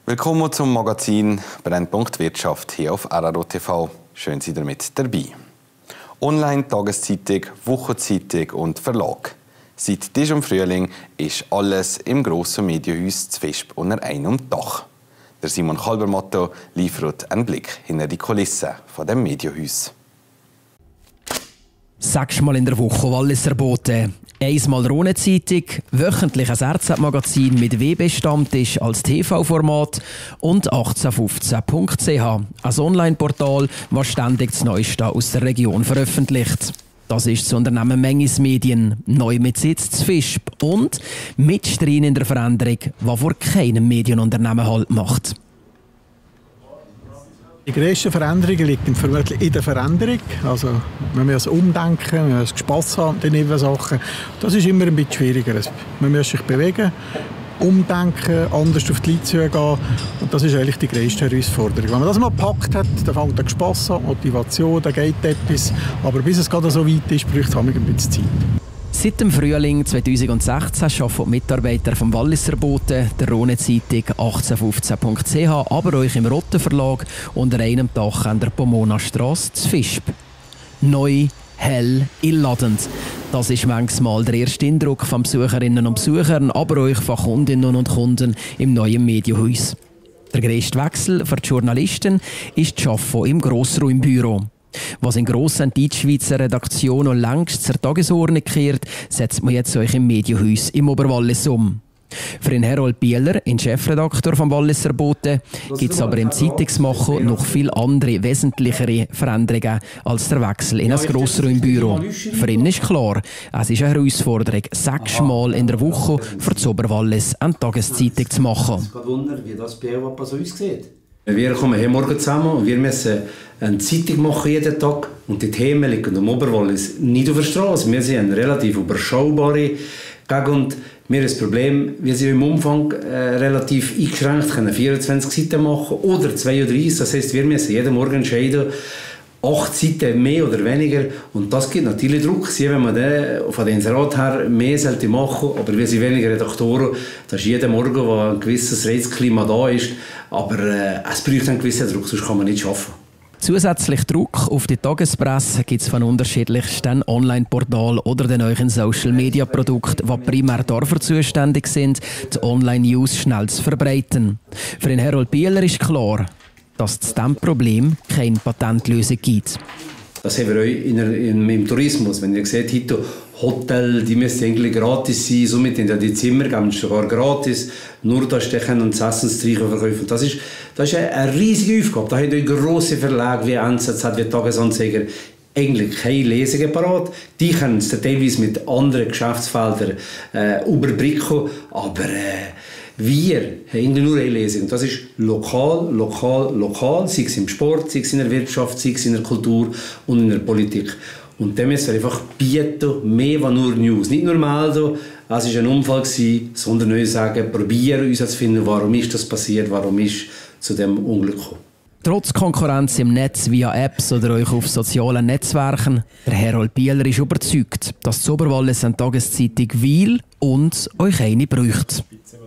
Willkommen zum Magazin Brennpunkt Wirtschaft hier auf RRO TV. Schön, Sie damit dabei. Online, Tageszeitung, Wochenzeitung und Verlag. Seit diesem Frühling ist alles im grossen Medienhaus zu Visp unter einem Dach. Der Simon Kalbermatto liefert einen Blick hinter die Kulissen von dem Medienhaus. 6 Mal in der Woche Walliser Bote, 1 Mal Rhone-Zeitung, wöchentlich ein RZ-Magazin mit WB-Stammtisch als TV-Format und 1815.ch, ein Online-Portal, das ständig das Neueste aus der Region veröffentlicht. Das ist das Unternehmen Mengis Medien, neu mit Sitz zu Visp und mitstrein in der Veränderung, die vor keinem Medienunternehmen Halt macht. Die grössten Veränderungen liegen vermutlich in der Veränderung. Also, man muss umdenken, man muss Spass haben an den Sachen. Das ist immer ein bisschen schwieriger. Man muss sich bewegen, umdenken, anders auf die Leute zugehen. Und das ist eigentlich die grösste Herausforderung. Wenn man das mal gepackt hat, dann fängt der Spass an, Motivation, dann geht etwas. Aber bis es gerade so weit ist, braucht es ein bisschen Zeit. Seit dem Frühling 2016 arbeiten die Mitarbeiter vom Walliser Bote, der Rhone-Zeitung 1815.ch, aber euch im Rotten Verlag unter einem Dach an der Pomona-Strasse zu Visp. Neu, hell, einladend. Das ist manchmal der erste Eindruck von Besucherinnen und Besuchern, aber euch von Kundinnen und Kunden im neuen Medienhaus. Der grösste Wechsel für die Journalisten ist das Arbeiten im Grossraumbüro. Was in grossen Deutschschweizer Redaktionen längst zur Tagesordnung kehrt, setzt man jetzt euch im Medienhaus im Oberwallis um. Für den Herold Bieler, den Chefredakteur vom Walliser Bote, gibt es aber im Zeitungsmachen noch viel andere, wesentlichere Veränderungen als der Wechsel in ein Grossraumbüro. Für ihn ist klar, es ist eine Herausforderung, 6 Mal in der Woche für das Oberwallis eine Tageszeitung zu machen. Ich kann wundern, wie das bei uns aussieht. Wir kommen hier morgen zusammen und wir müssen eine Zeitung machen jeden Tag. Und die Themen liegen im Oberwallis nicht auf der Straße. Wir sind eine relativ überschaubare Gegend. Wir haben das Problem, wir sind im Umfang relativ eingeschränkt, können 24 Seiten machen oder 32. Das heisst, wir müssen jeden Morgen entscheiden, 8 Seiten mehr oder weniger. Und das gibt natürlich Druck, wenn man von den Inserat her mehr sollte machen. Aber wir sind weniger Redaktoren. Das ist jeden Morgen, wo ein gewisses Reizklima da ist. Aber es braucht einen gewissen Druck, sonst kann man nicht arbeiten. Zusätzlich Druck auf die Tagespresse gibt es von unterschiedlichsten Online-Portalen oder den neuen Social-Media-Produkten, die primär dafür zuständig sind, die Online-News schnell zu verbreiten. Für den Herold Bieler ist klar, dass es diesem Problem keine Patentlösung gibt. Das haben wir auch im Tourismus. Wenn ihr seht, heute Hotel, die müssen eigentlich gratis sein, somit in die Zimmer geben sogar gratis, nur da stechen und das Essenstreichen verkaufen. Das ist eine riesige Aufgabe. Da haben die grosse Verlage wie NZZ, wie Tagesanzeiger eigentlich keine Lesungen parat. Die können es teilweise mit anderen Geschäftsfeldern überbrücken, aber wir haben nur eine Lesung. Das ist lokal, sei es im Sport, sei es in der Wirtschaft, sei es in der Kultur und in der Politik. Und dem müssen wir einfach bieten, mehr als nur News. Nicht nur melden, es war ein Unfall, sondern neu sagen, probieren herauszufinden, warum ist das passiert, warum ist zu dem Unglück gekommen. Trotz Konkurrenz im Netz via Apps oder euch auf sozialen Netzwerken, der Herold Bieler ist überzeugt, dass das Oberwallis eine Tageszeitung will und euch eine braucht.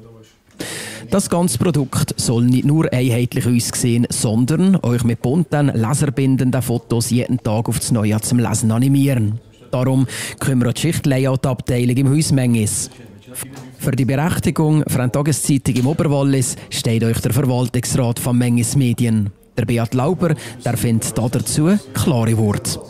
Das ganze Produkt soll nicht nur einheitlich aussehen, sondern euch mit bunten, laserbindenden Fotos jeden Tag auf das Neue zum Lesen animieren. Darum kümmert die Schicht-Layout-Abteilung im Haus Mengis. Für die Berechtigung für eine Tageszeitung im Oberwallis steht euch der Verwaltungsrat von Mengis Medien. Der Beat Lauber, der findet dazu klare Worte.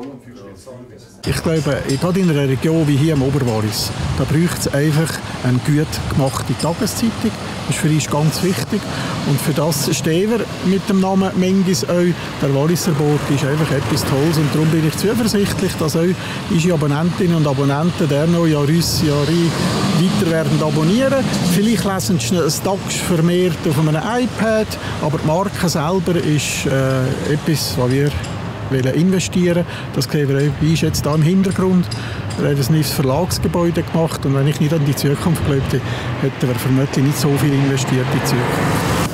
Ich glaube, gerade in einer Region wie hier im Oberwallis, da braucht es einfach eine gut gemachte Tageszeitung. Das ist für uns ganz wichtig. Und für das stehen wir mit dem Namen Mengis auch. Der Walliser Bote ist einfach etwas Tolles. Und darum bin ich zuversichtlich, dass auch unsere Abonnentinnen und Abonnenten der noch Jahr aus, Jahr ein weiter werden abonnieren. Vielleicht lesen sie ein Tags vermehrt auf einem iPad, aber die Marke selber ist etwas, was wir investieren. Das sehen wir auch bei uns jetzt hier im Hintergrund. Wir haben ein neues Verlagsgebäude gemacht und wenn ich nicht an die Zukunft glaubte, hätten wir vermutlich nicht so viel investiert in die Zukunft.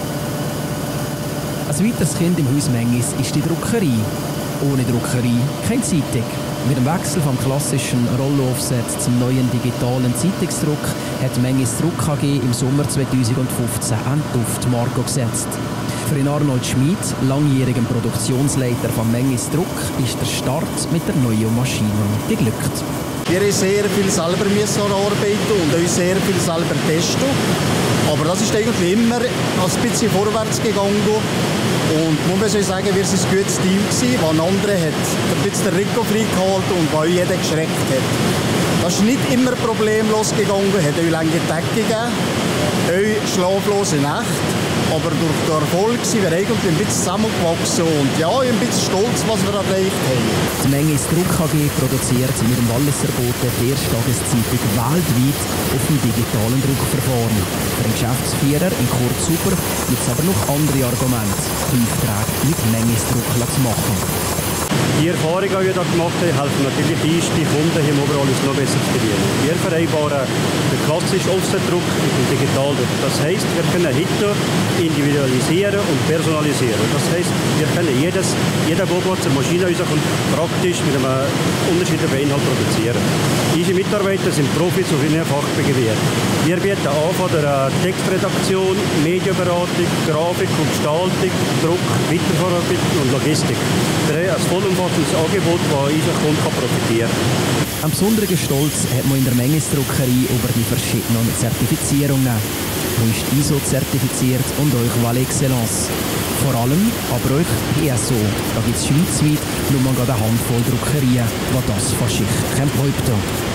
Ein weiteres Kind im Haus Mengis ist die Druckerei. Ohne Druckerei keine Zeitung. Mit dem Wechsel vom klassischen Rollo-Offset zum neuen digitalen Zeitungsdruck hat Menges Druck AG im Sommer 2015 eine Duftmarke gesetzt. Für Arnold Schmid, langjährigen Produktionsleiter von Menges Druck, ist der Start mit der neuen Maschine geglückt. Wir haben sehr viel selber arbeiten und uns sehr viel selber testen. Aber das ist eigentlich immer ein bisschen vorwärts gegangen. Und man muss sagen, wir waren ein gutes Team, das ein anderer hat ein bisschen den Rico freigehalten und bei jeder geschreckt hat. Das ist nicht immer problemlos gegangen, hat euch lange Tage gegeben, euch schlaflose Nächte. Aber durch den Erfolg sind wir eigentlich ein bisschen zusammengewachsen und ja, ein bisschen stolz, was wir erreicht haben. Die Menges Druck AG produziert in ihrem Walliser Boden die erste Tageszeitung weltweit auf dem digitalen Druckverfahren. Für den Geschäftsführer in Kurt Super gibt es aber noch andere Argumente, die Aufträge mit Menges Druck zu machen. Die Erfahrungen, die wir hier gemacht haben, helfen natürlich uns, die Kunden hier im Oberallis noch besser zu bedienen. Wir vereinbaren den klassischen Offsetdruck mit dem Digitaldruck. Das heisst, wir können heute individualisieren und personalisieren. Das heisst, wir können jeder Bobo zur Maschine rauskommt, praktisch mit einem unterschiedlichen Inhalt produzieren. Unsere Mitarbeiter sind Profis auf ihrem Fachgebiet. Wir bieten an von der Textredaktion, Medienberatung, Grafik und Gestaltung, Druck, Weiterverarbeitung und Logistik. Wir haben ein vollumfassendes Angebot, das unser Kunde profitieren kann. Ein besonderer Stolz hat man in der Mengesdruckerei über die verschiedenen Zertifizierungen. Man ist ISO-zertifiziert und euch Val Excellence. Vor allem aber euch ESO. Da gibt es schweizweit nur mal eine Handvoll Druckerien, die das von sich behaupten.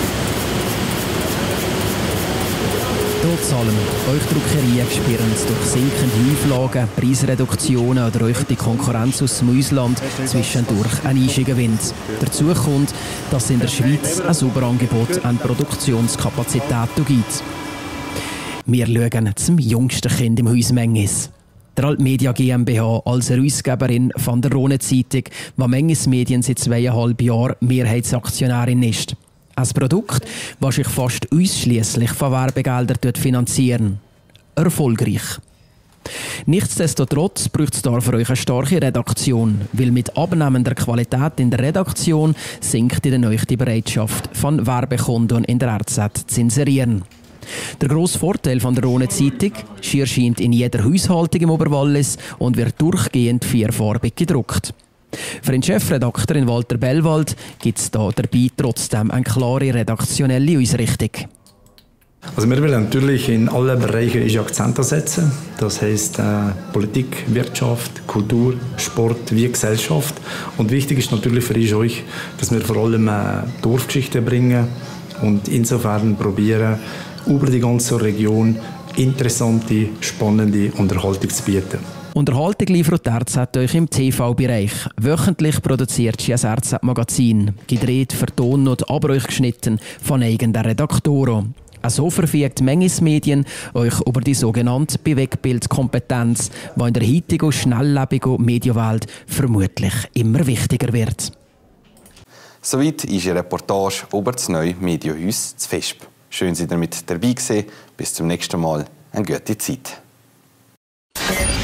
Trotz allem, euch Druckerien spüren durch sinkende Auflagen, Preisreduktionen oder euch die Konkurrenz aus dem Ausland zwischendurch einen eisigen Wind. Dazu kommt, dass es in der Schweiz ein super Angebot an Produktionskapazität gibt. Wir schauen zum jüngsten Kind im Haus Menges. Der Altmedia GmbH als Herausgeberin von der Rhone-Zeitung, die Menges Medien seit 2,5 Jahren Mehrheitsaktionärin ist. Ein Produkt, das sich fast ausschliesslich von Werbegeldern finanzieren. Erfolgreich. Nichtsdestotrotz braucht es da für euch eine starke Redaktion, weil mit abnehmender Qualität in der Redaktion sinkt in euch die Bereitschaft von Werbekunden in der RZ zu inserieren. Der grosse Vorteil von der Rhone-Zeitung, sie erscheint in jeder Haushaltung im Oberwallis und wird durchgehend vierfarbig gedruckt. Für den Chefredakteur Walter Bellwald gibt es da dabei trotzdem eine klare redaktionelle Ausrichtung. Also wir wollen natürlich in allen Bereichen Akzente setzen. Das heisst Politik, Wirtschaft, Kultur, Sport wie Gesellschaft. Und wichtig ist natürlich für euch, dass wir vor allem Dorfgeschichten bringen und insofern probieren, über die ganze Region interessante, spannende Unterhaltung zu bieten. Unterhaltung liefert die RZ euch im TV-Bereich. Wöchentlich produziert sie ein RZ-Magazin. Gedreht, vertont und aber euch geschnitten von eigenen Redaktoren. So verfügt Menges Medien euch über die sogenannte Bewegtbildkompetenz, die in der heutigen, schnelllebigen Medienwelt vermutlich immer wichtiger wird. Soweit ist eine Reportage über das neue Medienhaus zu Vesp. Schön, dass ihr mit dabei gewesen. Bis zum nächsten Mal. Eine gute Zeit.